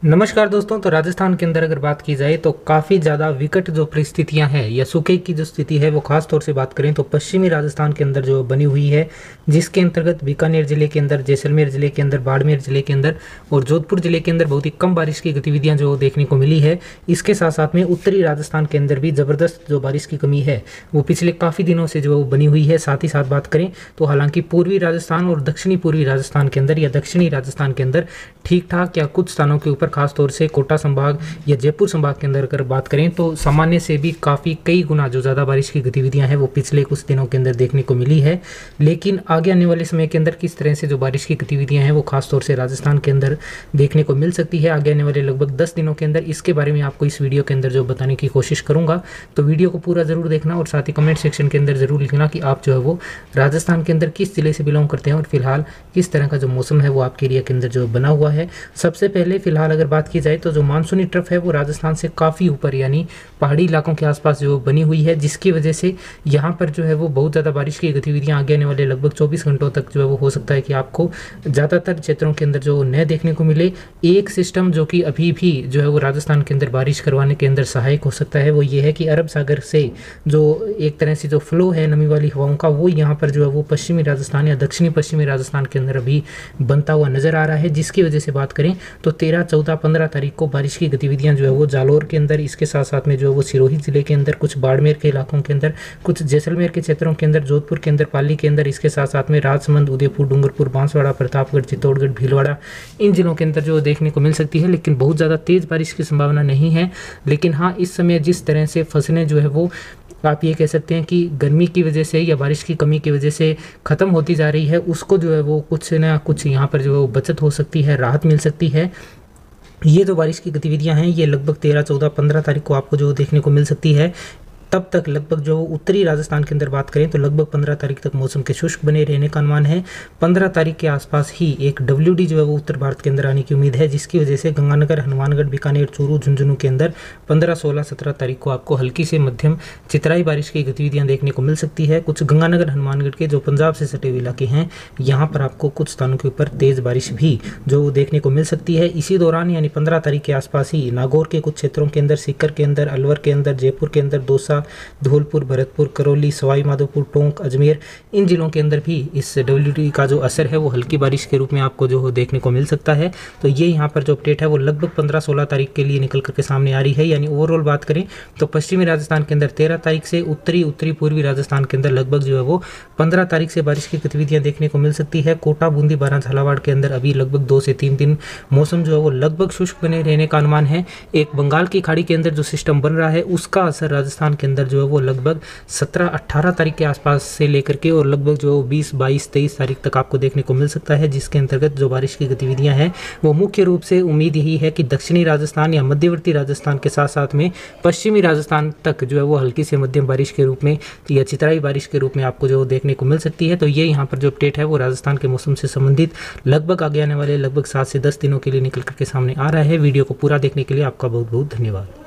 नमस्कार दोस्तों। तो राजस्थान के अंदर अगर बात की जाए तो काफ़ी ज़्यादा विकट जो परिस्थितियां हैं या सूखे की जो स्थिति है वो खास तौर से बात करें तो पश्चिमी राजस्थान के अंदर जो बनी हुई है, जिसके अंतर्गत बीकानेर जिले के अंदर, जैसलमेर जिले के अंदर, बाड़मेर जिले के अंदर और जोधपुर जिले के अंदर बहुत ही कम बारिश की गतिविधियां जो देखने को मिली है। इसके साथ साथ में उत्तरी राजस्थान के अंदर भी ज़बरदस्त जो बारिश की कमी है वो पिछले काफ़ी दिनों से जो बनी हुई है। साथ ही साथ बात करें तो हालांकि पूर्वी राजस्थान और दक्षिणी पूर्वी राजस्थान के अंदर या दक्षिणी राजस्थान के अंदर ठीक ठाक या कुछ स्थानों के ऊपर खास तौर से कोटा संभाग या जयपुर संभाग के अंदर अगर बात करें तो सामान्य से भी काफ़ी कई गुना जो ज़्यादा बारिश की गतिविधियां हैं वो पिछले कुछ दिनों के अंदर देखने को मिली है। लेकिन आगे आने वाले समय के अंदर किस तरह से जो बारिश की गतिविधियां हैं वो खास तौर से राजस्थान के अंदर देखने को मिल सकती है आगे आने वाले लगभग 10 दिनों के अंदर, इसके बारे में आपको इस वीडियो के अंदर जो बताने की कोशिश करूंगा। तो वीडियो को पूरा जरूर देखना और साथ ही कमेंट सेक्शन के अंदर जरूर लिखना कि आप जो है वो राजस्थान के अंदर किस जिले से बिलोंग करते हैं और फिलहाल किस तरह का जो मौसम है वो आपके एरिया के अंदर जो बना हुआ है। सबसे पहले फिलहाल अगर बात की जाए तो जो मानसूनी ट्रफ है वो राजस्थान से काफ़ी ऊपर यानी पहाड़ी इलाकों के आसपास जो बनी हुई है, जिसकी वजह से यहाँ पर जो है वो बहुत ज़्यादा बारिश की गतिविधियाँ आगे आने वाले लगभग 24 घंटों तक जो है वो हो सकता है कि आपको ज़्यादातर क्षेत्रों के अंदर जो न देखने को मिले। एक सिस्टम जो कि अभी भी जो है वो राजस्थान के अंदर बारिश करवाने के अंदर सहायक हो सकता है वो ये है कि अरब सागर से जो एक तरह से जो फ्लो है नमी वाली हवाओं का वो यहाँ पर जो है वो पश्चिमी राजस्थान या दक्षिणी पश्चिमी राजस्थान के अंदर अभी बनता हुआ नजर आ रहा है, जिसकी वजह से बात करें तो 13, 14, 15 तारीख को बारिश की गतिविधियां जो है वो जालोर के अंदर, इसके साथ साथ में जो है वो सिरोही जिले के अंदर, कुछ बाड़मेर के इलाकों के अंदर, कुछ जैसलमेर के क्षेत्रों के अंदर, जोधपुर के अंदर, पाली के अंदर, इसके साथ साथ में राजसमंद, उदयपुर, डूंगरपुर, बांसवाड़ा, प्रतापगढ़, चित्तौड़गढ़, भीलवाड़ा, इन जिलों के अंदर जो देखने को मिल सकती है। लेकिन बहुत ज़्यादा तेज़ बारिश की संभावना नहीं है। लेकिन हाँ, इस समय जिस तरह से फसलें जो है वो आप ये कह सकते हैं कि गर्मी की वजह से या बारिश की कमी की वजह से ख़त्म होती जा रही है, उसको जो है वो कुछ ना कुछ यहाँ पर जो है वो बचत हो सकती है, राहत मिल सकती है। ये जो बारिश की गतिविधियां हैं ये लगभग 13, 14, 15 तारीख को आपको जो देखने को मिल सकती है। तब तक लगभग जो उत्तरी राजस्थान के अंदर बात करें तो लगभग 15 तारीख तक मौसम के शुष्क बने रहने का अनुमान है। 15 तारीख के आसपास ही एक WD जो है वो उत्तर भारत के अंदर आने की उम्मीद है, जिसकी वजह से गंगानगर, हनुमानगढ़, बीकानेर, चूरू, झुंझुनू के अंदर 15, 16, 17 तारीख को आपको हल्की से मध्यम चितराई बारिश की गतिविधियां देखने को मिल सकती है। कुछ गंगानगर, हनुमानगढ़ के जो पंजाब से सटे हुए इलाके हैं यहाँ पर आपको कुछ स्थानों के ऊपर तेज बारिश भी जो देखने को मिल सकती है। इसी दौरान यानी 15 तारीख के आसपास ही नागौर के कुछ क्षेत्रों के अंदर, सीकर के अंदर, अलवर के अंदर, जयपुर के अंदर, दौसा, धौलपुर, भरतपुर, करौली, सवाई माधोपुर, टोंक, अजमेर, इन जिलों के अंदर भी इस WD का जो असर है वो हल्की बारिश के रूप में आपको जो देखने को मिल सकता है। तो ये यहाँ पर जो अपडेट है वो लगभग 15, 16 तारीख के लिए निकल करके सामने आ रही है। यानी ओवरऑल बात करें तो पश्चिमी राजस्थान के अंदर 13 तारीख से, उत्तरी पूर्वी राजस्थान के अंदर लगभग जो है वो 15 तारीख से बारिश की गतिविधियां देखने को मिल सकती है। कोटा, बूंदी, बारां, झालावाड़ के अंदर अभी लगभग 2 से 3 दिन मौसम जो है वो लगभग शुष्क बने रहने का अनुमान है। एक बंगाल की खाड़ी के अंदर जो सिस्टम बन रहा है उसका असर राजस्थान के अंदर जो है वो लगभग 17, 18 तारीख के आसपास से लेकर के और लगभग जो 20, 22, 23 तारीख तक आपको देखने को मिल सकता है, जिसके अंतर्गत जो बारिश की गतिविधियां हैं वो मुख्य रूप से उम्मीद यही है कि दक्षिणी राजस्थान या मध्यवर्ती राजस्थान के साथ साथ में पश्चिमी राजस्थान तक जो है वो हल्की से मध्यम बारिश के रूप में या चितराई बारिश के रूप में आपको जो देखने को मिल सकती है। तो ये यहाँ पर जो अपडेट है वो राजस्थान के मौसम से संबंधित लगभग आगे आने वाले लगभग 7 से 10 दिनों के लिए निकल करके सामने आ रहा है। वीडियो को पूरा देखने के लिए आपका बहुत बहुत धन्यवाद।